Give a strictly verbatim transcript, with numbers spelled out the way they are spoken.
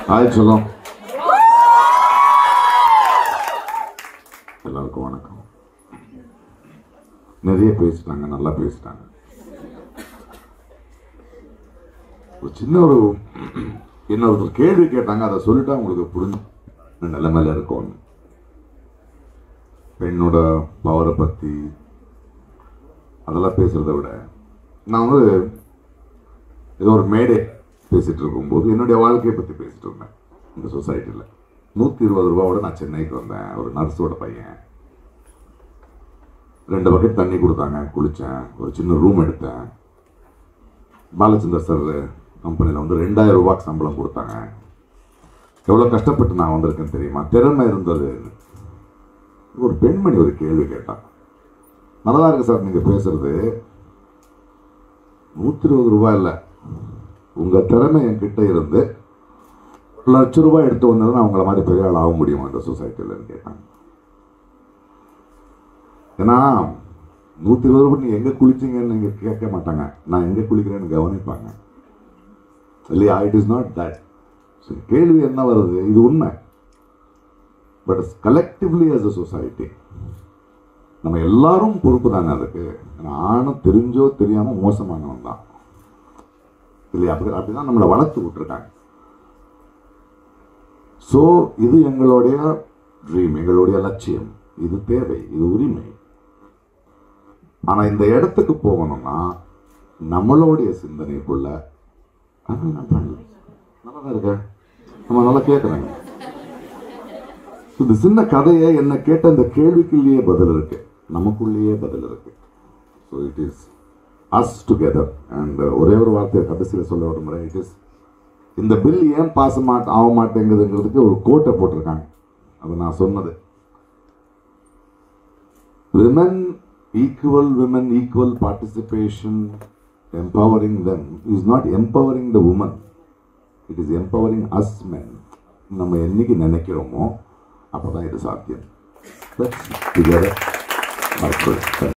Hi சொல்லும். எல்லாருக்கும் வணக்கம். நிறைய பேசிட்டாங்க, நல்லா பேசிட்டாங்க. ஒரு சின்ன ஒரு என்ன ஒரு கேள்வி கேட்டாங்க, அதை சொல்லிட்டா உங்களுக்கு புரிஞ்சு நிலைமையில இருக்கும். பெண்ணோட பவரை பற்றி அதெல்லாம் பேசுறத விட நான் வந்து ஏதோ ஒரு மேடை பேசிட்டு இருக்கும்போது என்னுடைய வாழ்க்கையை பற்றி பேசிட்டு இருந்தேன். இந்த சொசைட்டியில் நூற்றி இருபது ரூபாவோட நான் சென்னைக்கு வந்தேன். ஒரு நர்ஸோட பையன். ரெண்டு பக்கெட் தண்ணி கொடுத்தாங்க, குளித்தேன். ஒரு சின்ன ரூம் எடுத்தேன். பாலச்சந்தர் சார் கம்பெனியில் வந்து ரெண்டாயிரம் ரூபாய்க்கு சம்பளம் கொடுத்தாங்க. எவ்வளோ கஷ்டப்பட்டு நான் வந்திருக்கேன்னு தெரியுமா? திறமை இருந்தது. ஒரு பெண்மணி ஒரு கேள்வி கேட்டான். நல்லா இருக்கு சார் நீங்கள் பேசுறது. நூற்றி இருபது ரூபாய் இல்லை, உங்கள் திறமை என்கிட்ட இருந்து ஒரு லட்சம் ரூபாய் எடுத்து வந்ததுன்னா அவங்கள மாதிரி பெரிய ஆள் ஆக முடியுமா இந்த சொசைட்டிலன்னு கேட்டாங்க. ஏன்னா நூற்றி இருபது ரூபாய் நீங்கள் எங்கே குளிச்சிங்கன்னு நீங்கள் கேட்க மாட்டாங்க, நான் எங்கே குளிக்கிறேன்னு கவனிப்பாங்க இல்லையா? It is not that. கேள்வி என்ன வருது? இது உண்மை. But collectively as a society நம்ம எல்லாரும் பொறுப்பு தானே அதுக்கு. ஆணும் தெரிஞ்சோ தெரியாமல் மோசமானவன் தான் இல்லையா? அப்படி அப்படிதான் நம்மளை வளர்த்து விட்டுருக்காங்க. ஸோ இது எங்களுடைய ட்ரீம், எங்களுடைய லட்சியம், இது தேவை, இது உரிமை. ஆனால் இந்த இடத்துக்கு போகணும்னா நம்மளுடைய சிந்தனைக்குள்ள நல்லா தான் இருக்க, நம்ம நல்லா கேட்குறாங்க. இந்த சின்ன கதையை என்ன கேட்ட இந்த கேள்விக்குள்ளேயே பதில் இருக்கு, நமக்குள்ளேயே பதில் இருக்கு. So it is as together. And ஒரே ஒரு வார்த்தையை கடைசியில் சொல்ல ஒரு முறை, இட் இஸ் இந்த பில் ஏன் பாஸ் மாட்ட ஆக மாட்டேங்குதுங்கிறதுக்கு ஒரு கோட்டை போட்டிருக்காங்க. அது நான் சொன்னது. Women equal, women equal participation, empowering them is not empowering the woman, it is empowering us men. நம்ம என்னைக்கு நினைக்கிறோமோ அப்பதான் இது சாத்தியம். Let's together.